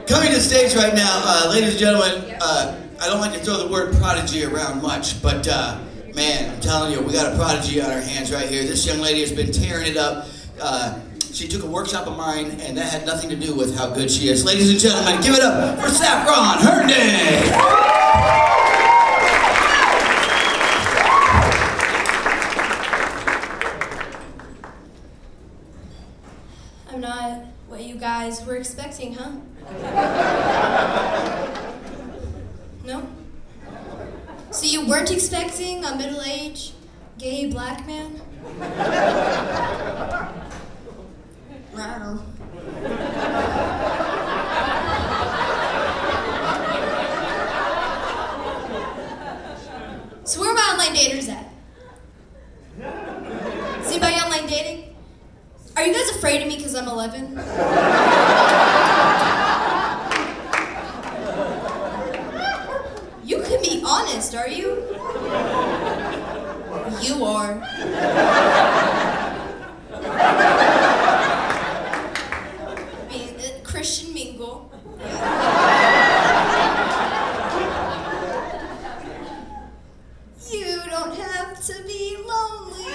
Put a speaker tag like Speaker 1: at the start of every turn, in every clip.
Speaker 1: Coming to the stage right now, ladies and gentlemen, I don't like to throw the word prodigy around much, but man, I'm telling you, we got a prodigy on our hands right here. This young lady has been tearing it up. She took a workshop of mine, and that had nothing to do with how good she is. Ladies and gentlemen, give it up for Saffron Herndon!
Speaker 2: I'm not what you guys were expecting, huh? No? So you weren't expecting a middle-aged, gay black man? Rawr. So where are my online daters at? Is anybody online dating? Are you guys afraid of me because I'm 11? You can be honest, are you? You are. I mean, Christian mingle. You don't have to be lonely.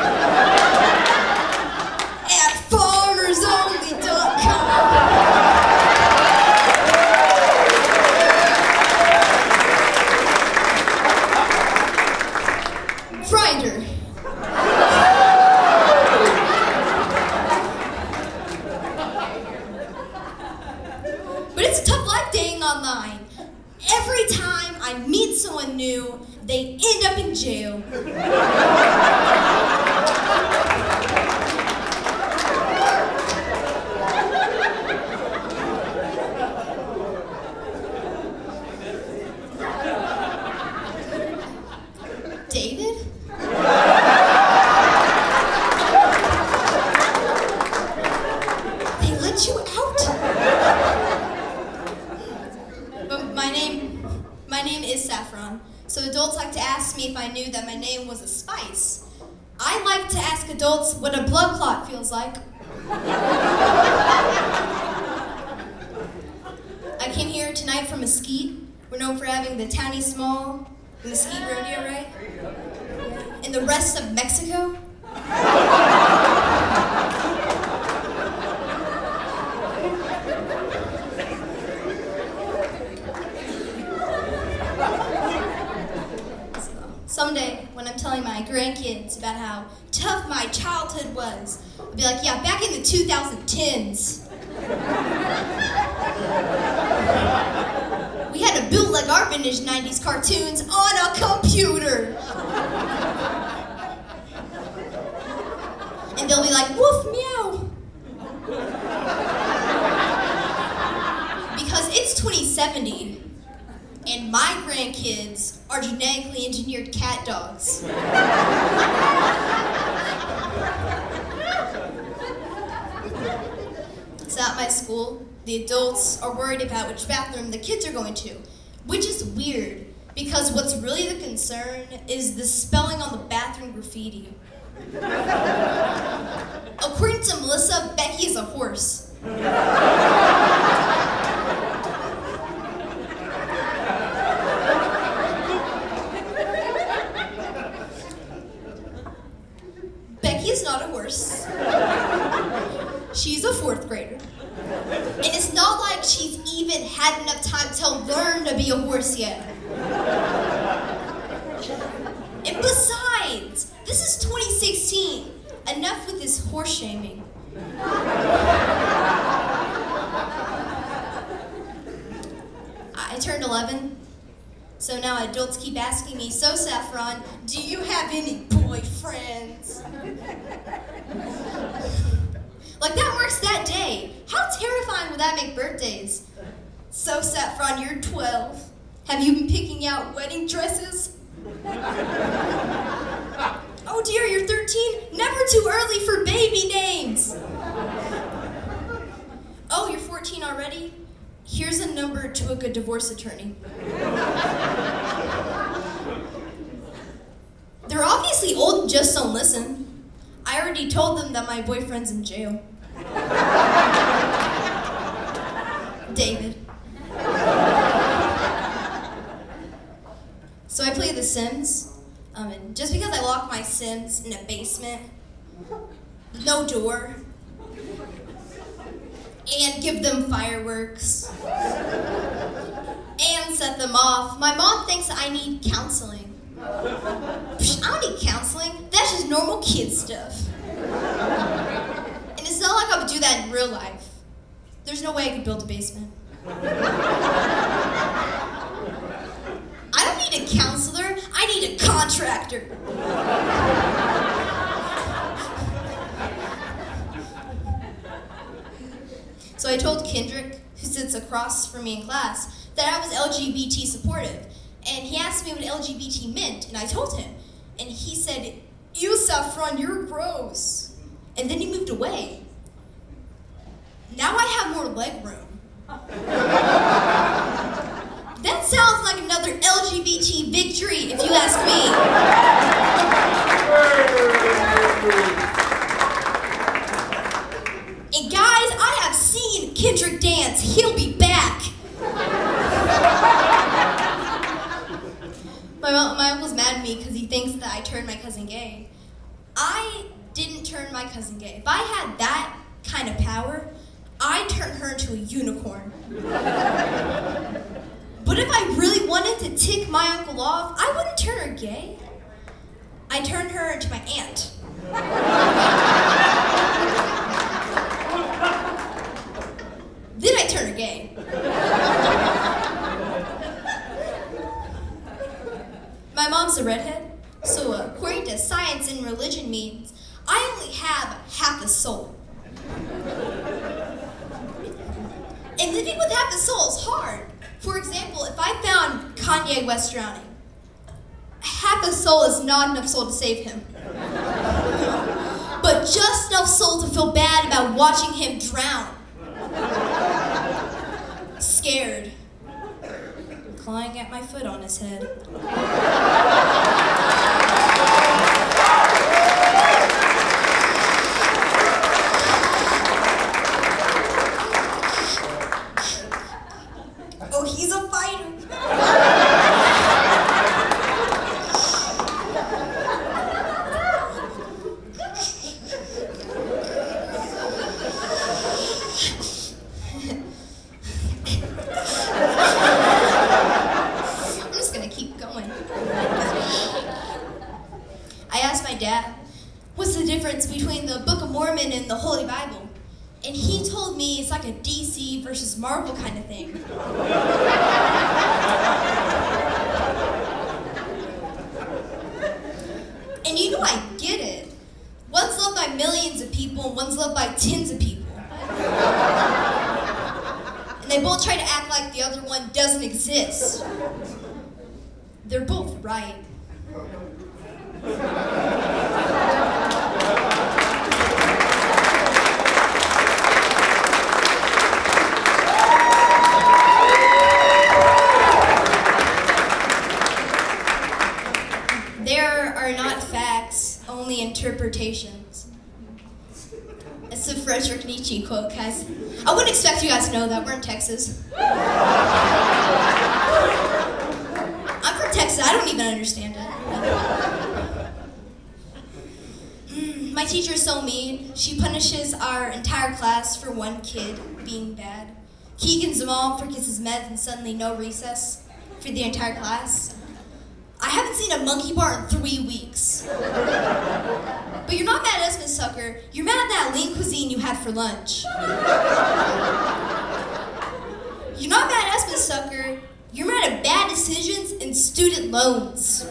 Speaker 2: At farmersonly.com. Grindr. But it's a tough life dating online. Every time I meet someone new, they end up in jail. David? They let you out? But my name is Saffron. So adults like to ask me if I knew that my name was a spice. I like to ask adults what a blood clot feels like. I came here tonight from Mesquite. We're known for having the Townie Small, the Mesquite Rodeo, right? And the rest of Mexico. Someday, when I'm telling my grandkids about how tough my childhood was, I'll be like, yeah, back in the 2010s. We had to bootleg our vintage 90s cartoons on a computer. And they'll be like, woof, meow. Because it's 2070. And my grandkids are genetically engineered cat dogs. So at my school, the adults are worried about which bathroom the kids are going to, which is weird, because what's really the concern is the spelling on the bathroom graffiti. According to Melissa, Becky is a horse. Becky's not a horse. She's a 4th grader. And it's not like she's even had enough time to learn to be a horse yet. And besides, this is 2016. Enough with this horse shaming. I turned 11. So now adults keep asking me, so Saffron, do you have any boyfriends? Like that marks that day. How terrifying would that make birthdays? So Saffron, you're 12. Have you been picking out wedding dresses? Oh dear, you're 13? Never too early for baby names. Oh, you're 14 already? Here's a number to a good divorce attorney. They're obviously old and just don't listen. I already told them that my boyfriend's in jail. David. So I play The Sims, and just because I lock my Sims in a basement, with no door, and give them fireworks, and set them off, my mom thinks that I need counseling. Psh, I don't need counseling. That's just normal kid stuff. And it's not like I would do that in real life. There's no way I could build a basement. I don't need a counselor. I need a contractor. So I told Kendrick, who sits across from me in class, that I was LGBT supportive. And he asked me what LGBT meant, and I told him. And he said, "Ew, Saffron, you're gross." And then he moved away. Now I have more leg room. That sounds like another LGBT victory, if you ask me. And guys, I have seen Kendrick dance. He'll be back. My uncle's mad at me because he thinks that I turned my cousin gay. I didn't turn my cousin gay. If I had that kind of power, I'd turn her into a unicorn. But if I really wanted to tick my uncle off, I wouldn't turn her gay. I'd turn her into my aunt. Then I'd turn her gay. My mom's a redhead, so according to science and religion means, I only have half a soul. And living with half a soul is hard. For example, if I found Kanye West drowning, half a soul is not enough soul to save him. But just enough soul to feel bad about watching him drown. Scared. Clawing at my foot on his head. Oh, he's a fighter. I'm just gonna keep going. I asked my dad, what's the difference between the Book of Mormon and the Holy Bible? And he told me it's like a DC versus Marvel kind of thing. And you know, I get it. One's loved by millions of people, and one's loved by tens of people. And they both try to act like the other one doesn't exist. They're both right. There are not facts, only interpretations. It's a Frederick Nietzsche quote, guys. I wouldn't expect you guys to know that. We're in Texas. I'm from Texas. I don't even understand it. My teacher is so mean. She punishes our entire class for one kid being bad. Keegan's mom forgets his meds and suddenly no recess for the entire class. I haven't seen a monkey bar in 3 weeks. But you're not mad at us, Miss Sucker. You're mad at that lean cuisine you had for lunch. You're not mad at us, Miss Sucker. You're mad at bad decisions and student loans.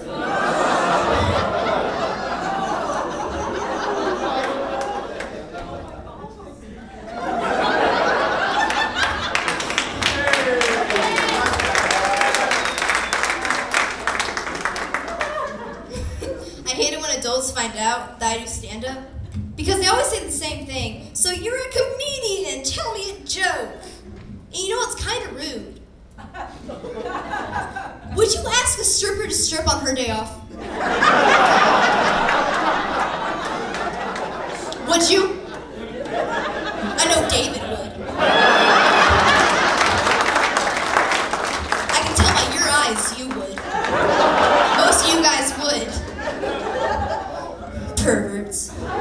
Speaker 2: Adults find out that I do stand-up because they always say the same thing. So you're a comedian, tell me a joke. And you know what's kind of rude? Would you ask a stripper to strip on her day off? Would you? I know David would. perverts.